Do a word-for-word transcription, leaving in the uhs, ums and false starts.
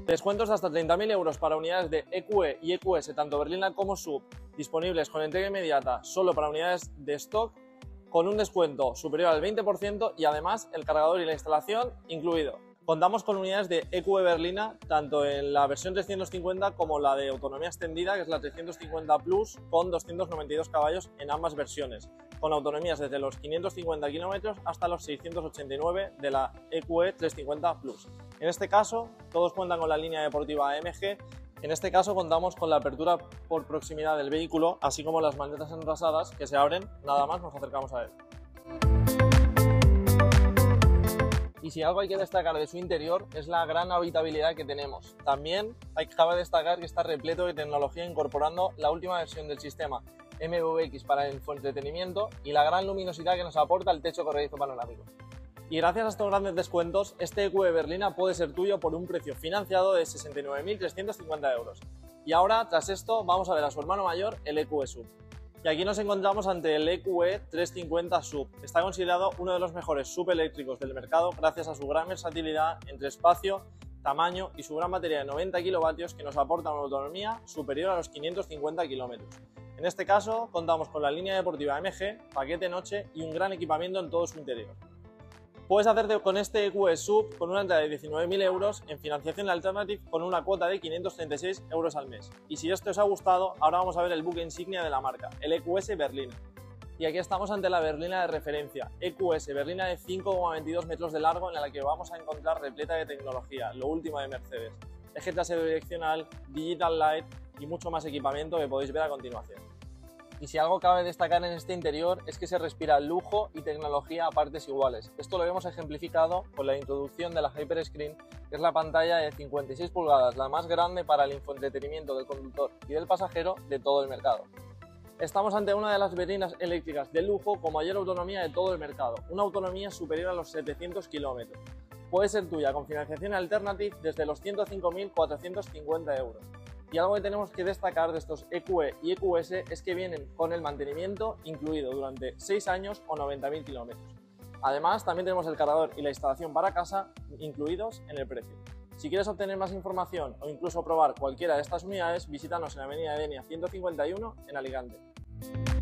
Descuentos de hasta treinta mil euros para unidades de E Q E y E Q S, tanto berlina como sub, disponibles con entrega inmediata solo para unidades de stock, con un descuento superior al veinte por ciento y además el cargador y la instalación incluido. Contamos con unidades de E Q E berlina tanto en la versión trescientos cincuenta como la de autonomía extendida, que es la trescientos cincuenta Plus, con doscientos noventa y dos caballos en ambas versiones, con autonomías desde los quinientos cincuenta kilómetros hasta los seiscientos ochenta y nueve de la E Q E trescientos cincuenta Plus. En este caso, todos cuentan con la línea deportiva A M G. En este caso contamos con la apertura por proximidad del vehículo, así como las manetas enrasadas que se abren nada más nos acercamos a él. Y si algo hay que destacar de su interior es la gran habitabilidad que tenemos. También hay que cabe destacar que está repleto de tecnología, incorporando la última versión del sistema M V X para el infoentretenimiento y la gran luminosidad que nos aporta el techo corredizo panorámico. Y gracias a estos grandes descuentos, este E Q E berlina puede ser tuyo por un precio financiado de sesenta y nueve mil trescientos cincuenta euros. Y ahora, tras esto, vamos a ver a su hermano mayor, el E Q E sub. Y aquí nos encontramos ante el E Q E trescientos cincuenta sub. Está considerado uno de los mejores subeléctricos del mercado gracias a su gran versatilidad entre espacio, tamaño y su gran batería de noventa kilovatios que nos aporta una autonomía superior a los quinientos cincuenta kilómetros. En este caso, contamos con la línea deportiva M G, paquete noche y un gran equipamiento en todo su interior. Puedes hacerte con este E Q E sub con una entrada de diecinueve mil euros en financiación alternativa con una cuota de quinientos treinta y seis euros al mes. Y si esto os ha gustado, ahora vamos a ver el buque insignia de la marca, el E Q S berlina. Y aquí estamos ante la berlina de referencia, E Q S berlina de cinco coma veintidós metros de largo, en la que vamos a encontrar repleta de tecnología, lo último de Mercedes, eje trasero direccional, Digital Light y mucho más equipamiento que podéis ver a continuación. Y si algo cabe destacar en este interior es que se respira lujo y tecnología a partes iguales. Esto lo vemos ejemplificado con la introducción de la Hyperscreen, que es la pantalla de cincuenta y seis pulgadas, la más grande para el infoentretenimiento del conductor y del pasajero de todo el mercado. Estamos ante una de las berlinas eléctricas de lujo con mayor autonomía de todo el mercado, una autonomía superior a los setecientos kilómetros. Puede ser tuya con financiación alternativa desde los ciento cinco mil cuatrocientos cincuenta euros. Y algo que tenemos que destacar de estos E Q E y E Q S es que vienen con el mantenimiento incluido durante seis años o noventa mil kilómetros. Además, también tenemos el cargador y la instalación para casa incluidos en el precio. Si quieres obtener más información o incluso probar cualquiera de estas unidades, visítanos en Avenida Denia ciento cincuenta y uno en Alicante.